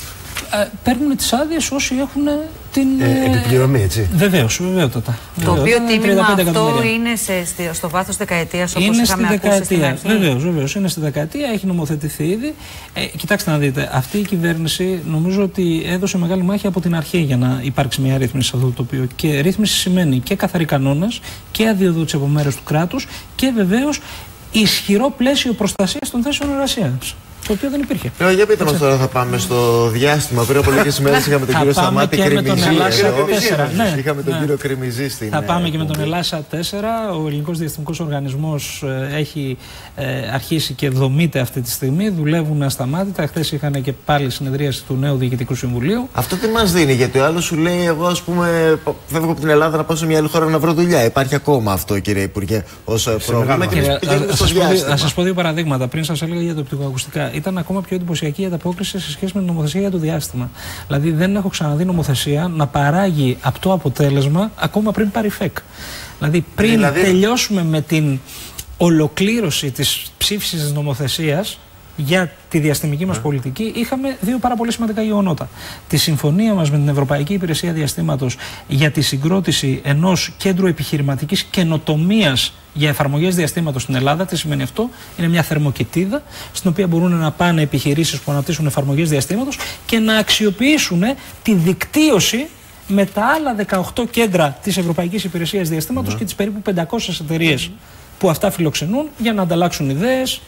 Ε, παίρνουν τις άδειες όσοι έχουν την. Ε, επιπληρωμή, έτσι. Βεβαίως, βεβαίωτατα. Το οποίο τίμημα αυτό είναι σε, στο βάθος δεκαετίας, όπως είχαμε ακούσει στην αρχή. Βεβαίως, βεβαίως. Είναι στη δεκαετία, έχει νομοθετηθεί ήδη. Ε, κοιτάξτε να δείτε, αυτή η κυβέρνηση νομίζω ότι έδωσε μεγάλη μάχη από την αρχή για να υπάρξει μια ρύθμιση σε αυτό το τοπίο. Και ρύθμιση σημαίνει και καθαροί κανόνες και αδειοδότηση από μέρος του κράτους και βεβαίως ισχυρό πλαίσιο προστασίας των θέσεων εργασίας. Το οποίο δεν υπήρχε. Ε, για πείτε μας τώρα, θα πάμε στο διάστημα. Πριν από λίγες ημέρες είχαμε τον κύριο Σταμάτη Κρημιζή. Ναι, είχαμε τον ναι. κύριο Κρημιζή στην. Θα πάμε και με τον Ελλάσα τέσσερα. Ο Ελληνικός Διαστημικός Οργανισμός ε, έχει ε, αρχίσει και δομείται αυτή τη στιγμή. Δουλεύουν ασταμάτητα. Χθες είχαν και πάλι συνεδρίαση του νέου Διοικητικού Συμβουλίου. Αυτό τι μας δίνει, γιατί ο άλλος σου λέει: εγώ, ας πούμε, φεύγω από την Ελλάδα να πάω σε μια άλλη χώρα να βρω δουλειά. Υπάρχει ακόμα αυτό, κύριε Υπουργέ, ως πρόβλημα. Θα σας πω δύο παραδείγματα. Πριν σας έλεγα για το οπτικοακουστικά. Ήταν ακόμα πιο εντυπωσιακή η ανταπόκριση σε σχέση με την νομοθεσία για το διάστημα. Δηλαδή, δεν έχω ξαναδεί νομοθεσία να παράγει αυτό αποτέλεσμα ακόμα πριν πάρει ΦΕΚ. Δηλαδή, πριν δηλαδή... τελειώσουμε με την ολοκλήρωση της ψήφισης της νομοθεσίας για τη διαστημική μας yeah. πολιτική, είχαμε δύο πάρα πολύ σημαντικά γεγονότα. Τη συμφωνία μας με την Ευρωπαϊκή Υπηρεσία Διαστήματος για τη συγκρότηση ενός κέντρου επιχειρηματικής καινοτομίας για εφαρμογές διαστήματος στην Ελλάδα. Τι σημαίνει αυτό? Είναι μια θερμοκοιτίδα στην οποία μπορούν να πάνε επιχειρήσεις που αναπτύσσουν εφαρμογές διαστήματος και να αξιοποιήσουν τη δικτύωση με τα άλλα δεκαοκτώ κέντρα της Ευρωπαϊκής Υπηρεσίας Διαστήματος yeah. και τις περίπου πεντακόσιες εταιρείες mm. που αυτά φιλοξενούν για να ανταλλάξουν ιδέες,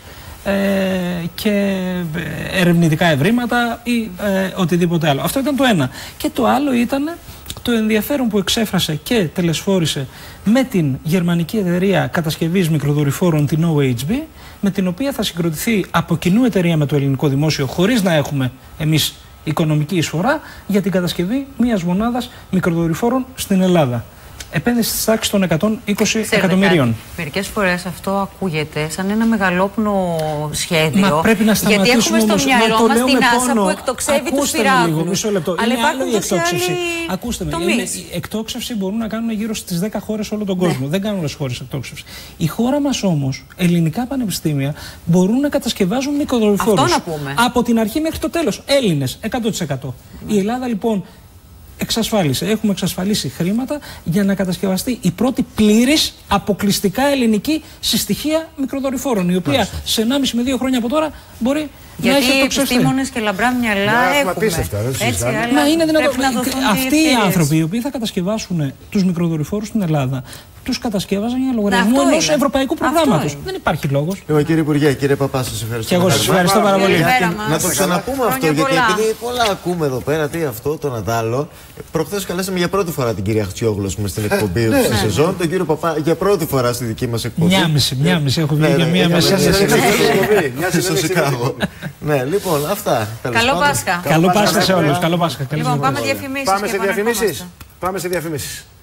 ε, και ερευνητικά ευρήματα ή ε, οτιδήποτε άλλο. Αυτό ήταν το ένα. Και το άλλο ήταν το ενδιαφέρον που εξέφρασε και τελεσφόρησε με την γερμανική εταιρεία κατασκευής μικροδορυφόρων, την ο έιτς μπι, με την οποία θα συγκροτηθεί από κοινού εταιρεία με το ελληνικό δημόσιο, χωρίς να έχουμε εμείς οικονομική εισφορά, για την κατασκευή μιας μονάδας μικροδορυφόρων στην Ελλάδα. Επένδυση της τάξης των εκατόν είκοσι εκατομμυρίων. Μερικές φορές αυτό ακούγεται σαν ένα μεγαλόπνο σχέδιο. Μα πρέπει να γιατί έχουμε στο όμως, μυαλό μας την NASA πόνο. που εκτοξεύει τους Ακούστε με λίγο, μισό λεπτό. Αλλά είναι άλλο η εκτόξευση. Άλλοι... Ακούστε με, είναι, η εκτόξευση μπορούν να κάνουν γύρω στις δέκα χώρες όλο τον κόσμο. Ναι. Δεν κάνουν όλες τις χώρες εκτόξευση. Η χώρα μας όμως, ελληνικά πανεπιστήμια, μπορούν να κατασκευάζουν μικροδορυφόρους. Αυτό να πούμε. Από την αρχή μέχρι το τέλος. Έλληνες, εκατό τοις εκατό. Ναι. Η Ελλάδα λοιπόν εξασφάλισε, έχουμε εξασφαλίσει χρήματα για να κατασκευαστεί η πρώτη πλήρης αποκλειστικά ελληνική συστοιχεία μικροδορυφόρων, η οποία Μάλιστα. σε ενάμιση με δύο χρόνια από τώρα μπορεί γιατί να έχει εκτοξευθεί. Γιατί επιστήμονες και λαμπρά μυαλά έχουμε. Απίστευτα, Έτσι, Μα είναι δυνατόν. Αυτοί οι, οι άνθρωποι οι οποίοι θα κατασκευάσουν τους μικροδορυφόρους στην Ελλάδα, τους κατασκεύαζαν για λογαριασμό ενός ευρωπαϊκού προγράμματος. Δεν υπάρχει λόγος. Λοιπόν, κύριε Υπουργέ, κύριε Παπά, σας ευχαριστώ. Και εγώ σας ευχαριστώ πάρα πολύ. Να το ξαναπούμε αυτό, γιατί επειδή πολλά ακούμε εδώ πέρα, τι αυτό, το Νατάλο. Προχθές καλέσαμε για πρώτη φορά την κυρία Χτσιόγλου στην εκπομπή τη σεζόν, τον κύριο Παπά για πρώτη φορά στη δική μας εκπομπή. Μια μισή, μια μισή, έχω βγει για μία μέσα στο Σικάγο. Ναι, λοιπόν, αυτά. Καλό Πάσχα. Καλό Πάσχα σε όλους. Καλό Πάσχα. Λοιπόν, πάμε διαφημίσεις. Πάμε σε διαφημίσεις.